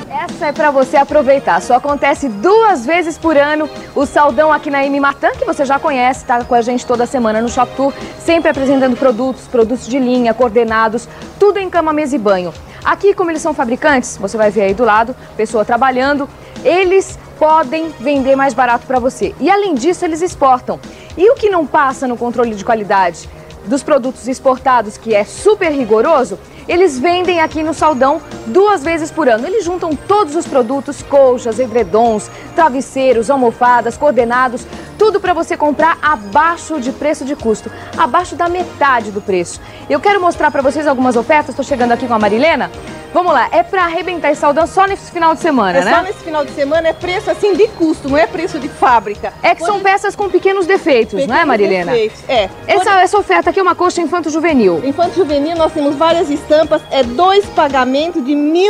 Essa é para você aproveitar. Só acontece 2 vezes por ano o saldão aqui na M Martin, que você já conhece, tá com a gente toda semana no Shop Tour, sempre apresentando produtos de linha, coordenados, tudo em cama, mesa e banho. Aqui, como eles são fabricantes, você vai ver aí do lado, pessoa trabalhando, eles podem vender mais barato para você. E além disso, eles exportam. E o que não passa no controle de qualidade dos produtos exportados, que é super rigoroso, eles vendem aqui no saldão 2 vezes por ano. Eles juntam todos os produtos, colchas, edredons, travesseiros, almofadas, coordenados, tudo para você comprar abaixo de preço de custo, abaixo da metade do preço. Eu quero mostrar para vocês algumas ofertas, estou chegando aqui com a Marilena. Vamos lá, é para arrebentar esse saldão só nesse final de semana, né? Só nesse final de semana, é preço assim de custo, não é preço de fábrica. É que são peças com pequenos defeitos, não é, Marilena? Defeitos, é. Essa oferta aqui é uma coxa infanto-juvenil. Infanto-juvenil, nós temos várias estampas, é 2 pagamentos de R$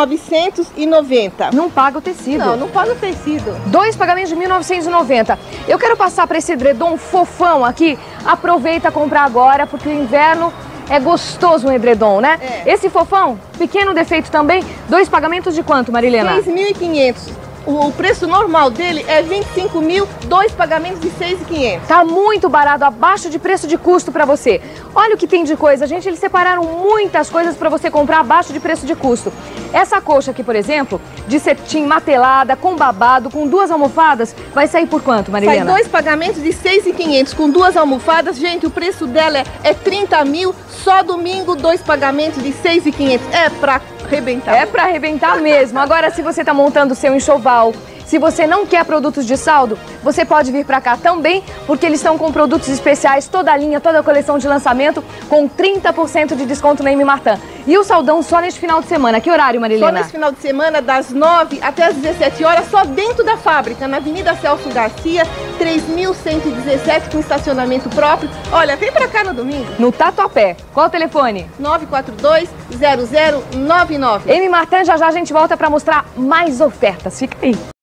1.990. Não paga o tecido. Não paga o tecido. 2 pagamentos de R$ 1.990. Eu quero passar para esse edredom fofão aqui. Aproveita a comprar agora, porque o inverno é gostoso um edredom, né? É. Esse fofão, pequeno defeito também, 2 pagamentos de quanto, Marilena? 6.500. O preço normal dele é 25.000, 2 pagamentos de 6.500. Tá muito barato, abaixo de preço de custo para você. Olha o que tem de coisa, gente, eles separaram muitas coisas para você comprar abaixo de preço de custo. Essa coxa aqui, por exemplo, de cetim matelada, com babado, com 2 almofadas, vai sair por quanto, Marilena? Sai 2 pagamentos de 6.500 com 2 almofadas. Gente, o preço dela é 30.000, só domingo 2 pagamentos de 6.500. É pra arrebentar. É para arrebentar mesmo. Agora, se você está montando o seu enxoval, se você não quer produtos de saldo, você pode vir para cá também, porque eles estão com produtos especiais, toda a linha, toda a coleção de lançamento, com 30% de desconto na M Martin. E o saldão só neste final de semana. Que horário, Marilena? Só nesse final de semana, das 9 até as 17 horas, só dentro da fábrica, na Avenida Celso Garcia, 3.117, com estacionamento próprio. Olha, vem pra cá no domingo. No Tatuapé. Qual o telefone? 942-0099. M Martin, já já a gente volta para mostrar mais ofertas. Fica aí.